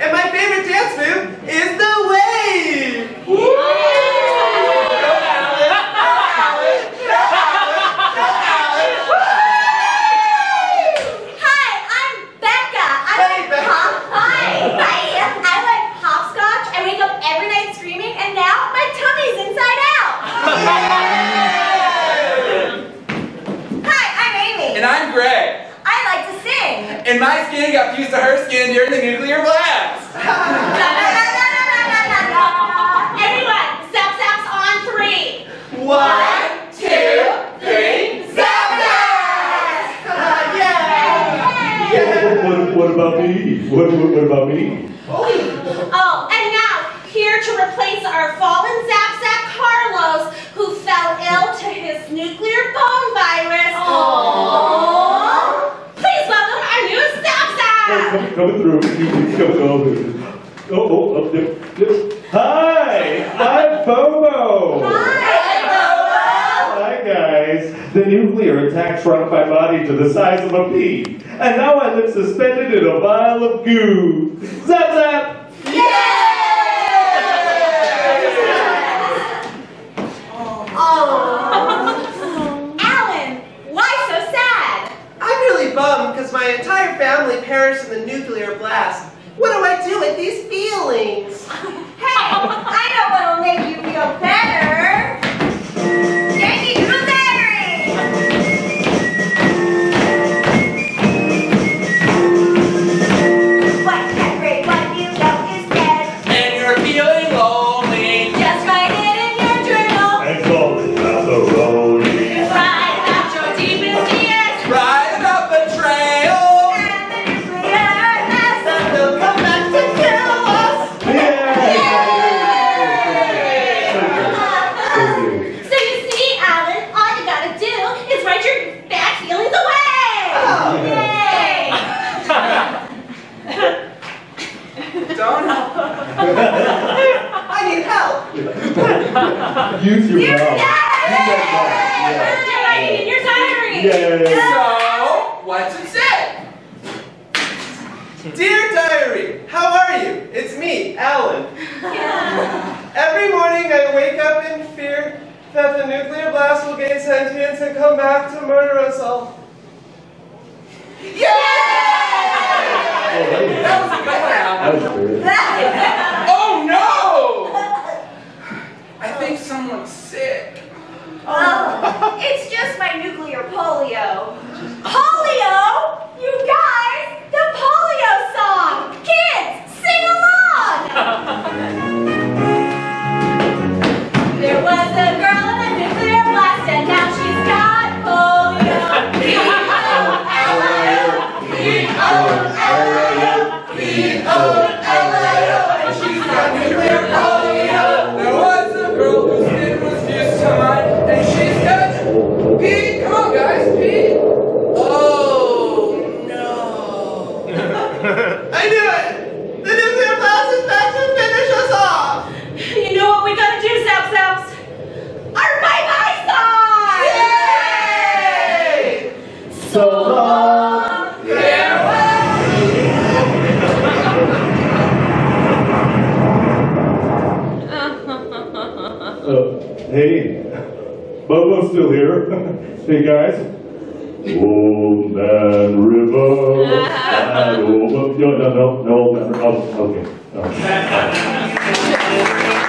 And my favorite dance move is the wave! And I'm Greg. I like to sing. And my skin got fused to her skin during the nuclear blast. Everyone, Zap Zaps on 3. 1, 2, 3, Zap Zaps! Yeah! What about me? What about me? Oh, and now, here to replace our fallen Zap Zap Carlos, who fell ill to his nuclear bone virus. Aww. Please welcome our new Zap Zap! Coming through. Hi! I'm Bobo! Hi, Bobo! Hi, guys. The nuclear attack shrunk my body to the size of a pea. And now I live suspended in a vial of goo. Zap Zap! Yay! Alan, why so sad? I'm really bummed because my entire family perished in the nuclear blast. What do I do with these feelings? Hey, I know what'll make you feel better. Yankee Doodle Battery! What that great one you know is dead. And you're feeling lonely. Just write it in your journal. And call it macaroni. Write about your deepest fears. Right about betrayal. And the nuclear blast. And they'll come back to kill us! So you see, Alan, all you gotta do is write your bad feelings away! Oh. Yay! Don't help. I need help! Use your You're mouth. You're writing in your diary! Yeah. So, what's it say? Dear diary, how are you? It's me, Alan. Every morning I wake up in fear that the nuclear blast will gain sentience and come back to murder us all. Yay! That was a good one, Alan. Oh no! I think someone's sick. It's just my nuclear polio. Polio? You guys, the polio song! Kids, sing along! There was a girl in a nuclear blast and now she's got polio. P-O-L-I-O, and she's got nuclear polio. There was a girl whose skin was fused to mine, and she's got Pete. Come on, guys, Pete. Oh no! I knew it! The nuclear blast is back to finish us off! You know what we gotta do, Zap Zaps? Our bye-bye song! Yay! So long. Hey, Bobo's still here. Hey guys. Old Man River. No, Old Man. Oh, okay.